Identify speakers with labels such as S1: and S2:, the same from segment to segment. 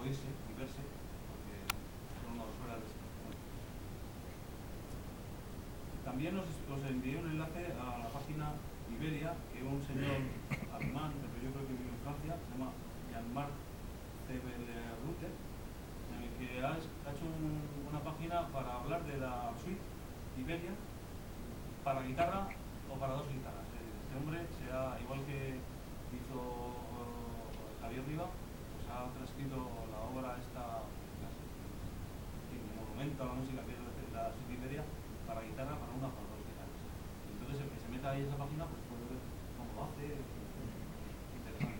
S1: oírse y verse, porque son 2 horas de exposición. También os envié un enlace a la página Iberia, que un señor alemán, pero yo creo que vive en Francia, se llama Jean-Marc Zeberlute, en el que ha hecho una página para hablar de la suite Iberia para guitarra o para 2 guitarras. Este hombre, igual que hizo Javier Riva, pues ha transcrito la obra esta, el monumento a la música que es la suite Iberia para guitarra, para una o para 2 guitarras. Entonces el que se meta ahí en esa página pues puede ver cómo lo hace. Interesante.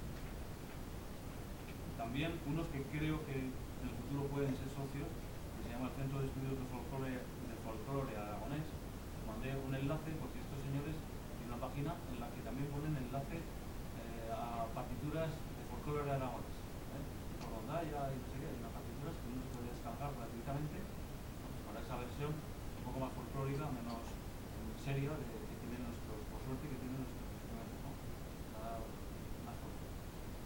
S1: También unos que creo que en el futuro pueden ser socios, que se llama el Centro de Estudios de Folclore Aragonés. Os mandé un enlace porque estos señores tienen una página en la que también ponen enlace a partituras de folclore aragonés, por rondalla y no sé qué. Hay unas partituras que uno se puede descargar gratuitamente, pues para esa versión un poco más folclórica, menos seria que tienen nuestros, por suerte, que tienen nuestros instrumentos, ¿no? Más folclórico.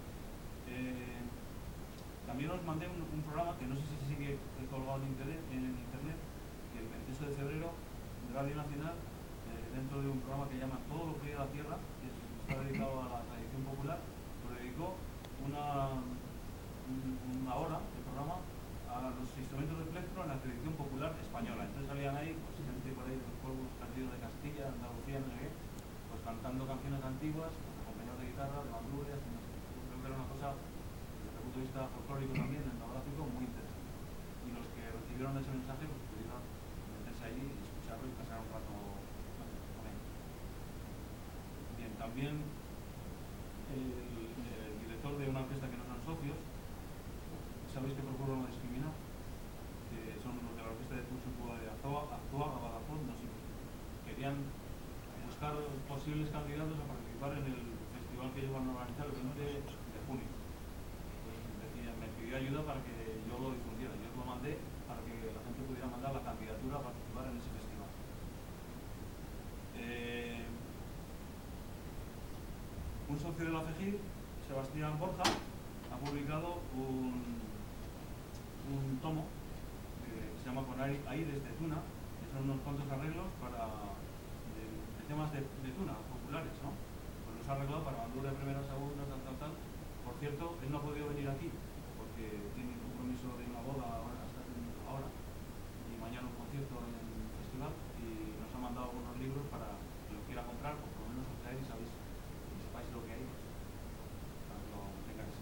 S1: También os mandé un programa que no sé si sigue colgado en internet, que el 28 de febrero de Radio Nacional, dentro de un programa que llama Todo lo que llega a la Tierra, que está dedicado a la tradición popular, lo dedicó una hora de programa a los instrumentos de plectro en la tradición popular española. Entonces salían ahí pues, gente por ahí de los pueblos perdidos de Castilla, Andalucía, no sé qué, pues cantando canciones antiguas, pues, acompañados de guitarra, de bandurrias, no sé. Creo que era una cosa, desde el punto de vista folclórico también, etnográfico, muy interesante. Y los que recibieron ese mensaje pues pudieron meterse allí y escucharlo y pasar un rato con ellos. Bien, también el director de una orquesta que no son socios, sabéis que procuro no discriminar, que son los de la orquesta de Puchupua de Arzuaga, Badajoz, no sé, querían buscar posibles candidatos a participar en el festival que ellos van a organizar el 20 de junio. Entonces me pidió ayuda para que yo lo difundiera. Yo lo mandé para que la gente pudiera mandar la candidatura a participar en ese festival. Un socio de la FEGIR, Sebastián Borja, ha publicado un tomo que se llama Con Aires de Tuna, que son unos cuantos arreglos de temas de tuna populares, ¿no? Pues los ha arreglado para bandura de primera, segunda, tal. Por cierto, él no ha podido venir aquí porque tiene un compromiso de una boda ahora y mañana un concierto en el festival, y nos ha mandado algunos libros para que los quiera comprar, o por lo menos os traéis y sepáis lo que hay, para que lo tengáis.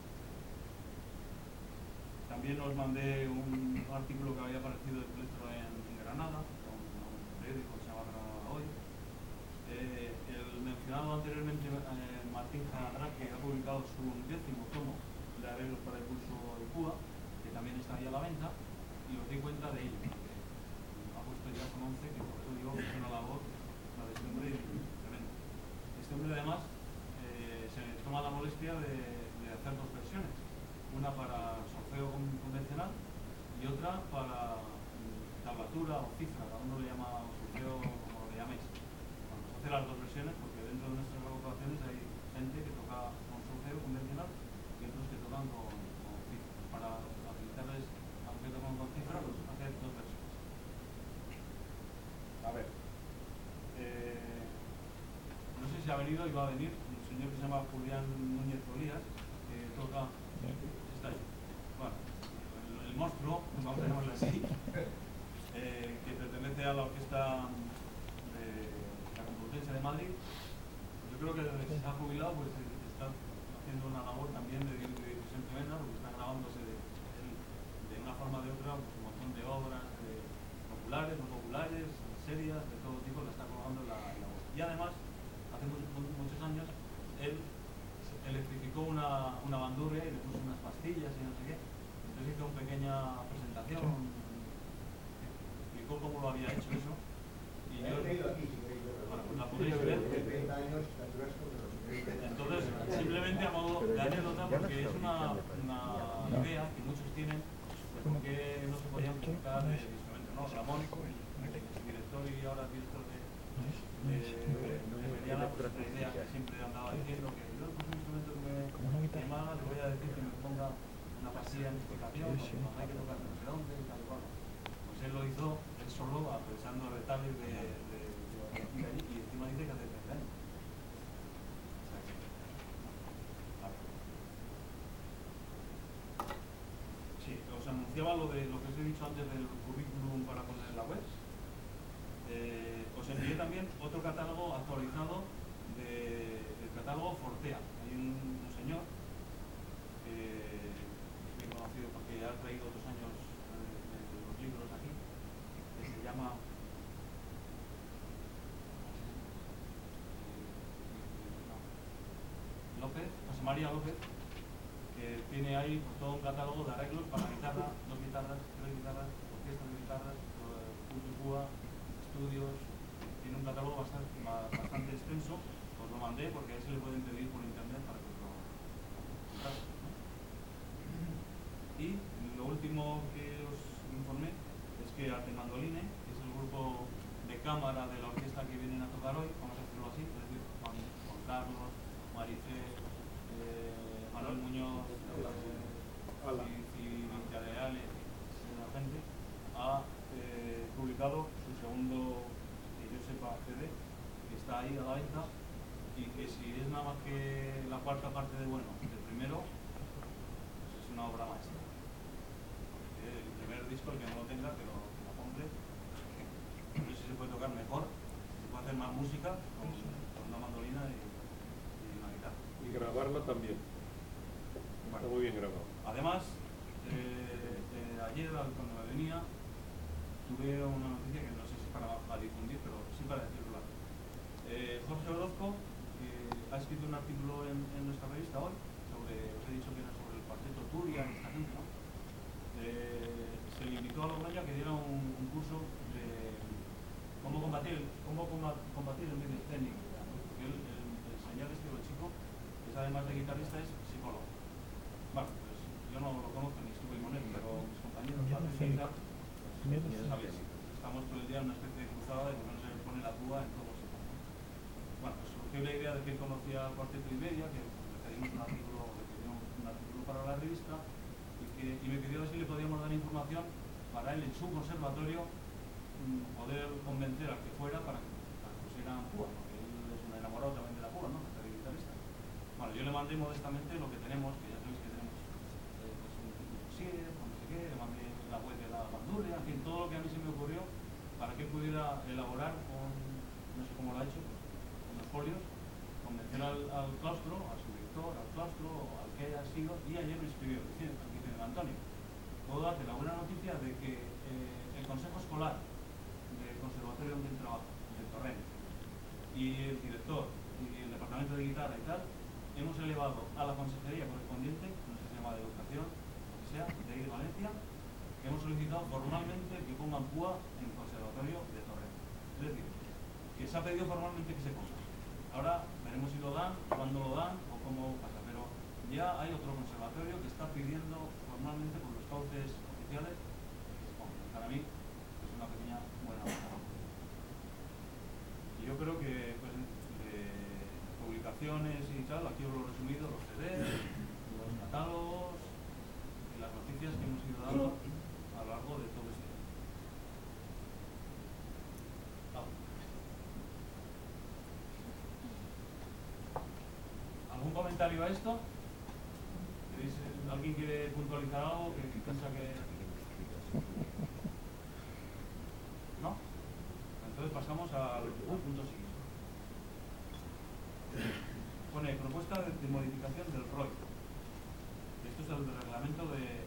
S1: También os mandé un artículo que había aparecido de plectro en Granada, un periódico que se llama Granada Hoy. El mencionado anteriormente Martín Janadraque ha publicado su 10º tomo de arreglos para el pulso de Cuba, que también está ahí a la venta, y os di cuenta de ello, porque ha puesto ya con 11, que por eso digo que es una labor, la de este hombre, tremenda. Este hombre además se toma la molestia de hacer 2 versiones, una para solfeo convencional y otra para tablatura o cifra, cada uno le llama solfeo como le llaméis. Bueno, pues hace las 2 versiones porque dentro de nuestras agrupaciones hay gente que toca con solfeo convencional y otros que tocan con cifra. Para facilitarles a los que tocan con cifra, pues hace 2 versiones. A ver, no sé si ha venido y va a venir un señor que se llama Julián Núñez Olías, que toca, está ahí, bueno, el monstruo, vamos a llamarle así, que pertenece a la orquesta de la Complutense de Madrid. Yo creo que desde que se ha jubilado pues está haciendo una labor también de difusión tremenda, porque está grabándose de una forma o de otra pues, un montón de obras populares, no populares, serias, de todo tipo, la está colgando en la voz. Y además, hace muchos años, él electrificó una bandurria y le puso unas pastillas y no sé qué. Entonces hizo una pequeña presentación, explicó cómo lo había hecho eso. Y yo, bueno, pues la podéis ver. Entonces, simplemente a modo de anécdota, porque es una idea que muchos tienen de por qué no se podían publicar el instrumento, ¿no? Ramón, su director y ahora director de Mediana, pues la idea que siempre andaba diciendo que yo pues un instrumento que me llama, le voy a decir que me ponga una pastilla de notificación, cuando hay que tocar no sé dónde y tal y cual. Pues él lo hizo él solo, aprovechando retablos de allí, y encima dice que hace 30 años. O sea que, vale. Sí, os anunciaba lo que os he dicho antes del currículum para poner en la web. Os envié también otro catálogo actualizado del catálogo Fortea. Hay un señor que es bien conocido porque ha traído otros años los libros aquí, que se llama López, José María López, que tiene ahí pues, todo un catálogo de arreglos para guitarra, 2 guitarras, 3 guitarras, orquestas de guitarras, punto y púa, estudios. Tiene un catálogo bastante extenso. Os lo mandé porque ahí se le pueden pedir por internet para que os lo comprase, ¿no? Y lo último que os informé es que Arte Mandoline, que es el grupo de cámara de la orquesta que vienen a tocar hoy, vamos a decirlo así, es decir, Juan Carlos, Marifé, Manuel Muñoz, y Villarreal, la gente, ha publicado su segundo, que yo sepa, CD, que está ahí a la venta, y que si es nada más que la cuarta parte de bueno del primero, pues es una obra maestra. El primer disco, el que no lo tenga, que lo compre. No sé si se puede tocar mejor, se puede hacer más música con una mandolina y una guitarra.
S2: Y grabarla también. Está muy bien grabado.
S1: Además, ayer cuando me venía, tuve una noticia que no sé si es para difundir, pero sí para decirlo. Jorge Orozco ha escrito un artículo en nuestra revista hoy, os he dicho que era sobre el cuarteto Turia, esta gente, ¿no? Se le invitó a Logroño a que diera un curso de cómo combatir el medio escénico. Porque el señor el chico, es además de guitarrista, es psicólogo. Bueno, pues yo no lo conozco ni estuve con él, pero mis compañeros padres y tal, pues, sabéis, estamos todo el día en una especie de cruzada de que no se pone la púa en todos sitios. Bueno, pues surgió la idea de que él conocía a Cuarteto y Media, que le pedimos un artículo para la revista, y me pidió si le podíamos dar información para él en su conservatorio poder convencer al que fuera para que pusieran púa, porque él es un enamorado también de la púa, ¿no? De guitarrista. Bueno, yo le mandé modestamente lo que tenemos, que ya sabéis que tenemos pues un dossier, no sé qué, le mandé la web de la bandurria, en fin, todo lo que a mí se me ocurrió para que él pudiera elaborar con, no sé cómo lo ha hecho, con los folios, convencer al claustro, a su director, al claustro, o al que haya sido, y ayer me escribió diciendo, Antonio, puedo darte la buena noticia de que el Consejo Escolar del Conservatorio donde él trabaja, del Torrent, y el director y el departamento de guitarra y tal, hemos elevado a la consejería correspondiente, no sé si se llama de educación, lo que sea, de ahí de Valencia, que hemos solicitado formalmente que pongan púa en el Conservatorio de Torrent. Es decir, que se ha pedido formalmente que se ponga. Ahora veremos si lo dan, cuándo lo dan o cómo pasa, pero ya hay otro conservatorio que está pidiendo formalmente por los cauces oficiales que se ponga. Para mí es una pequeña buena noticia. Y yo creo que pues, publicaciones y tal, aquí os lo he resumido, los CDs, los catálogos y las noticias que hemos ido dando a lo largo de todo este año. ¿Algún comentario a esto? ¿Alguien quiere puntualizar algo que piensa que...? ¿No? Entonces pasamos al punto siguiente. Pone propuesta de modificación del ROI. Esto es el reglamento de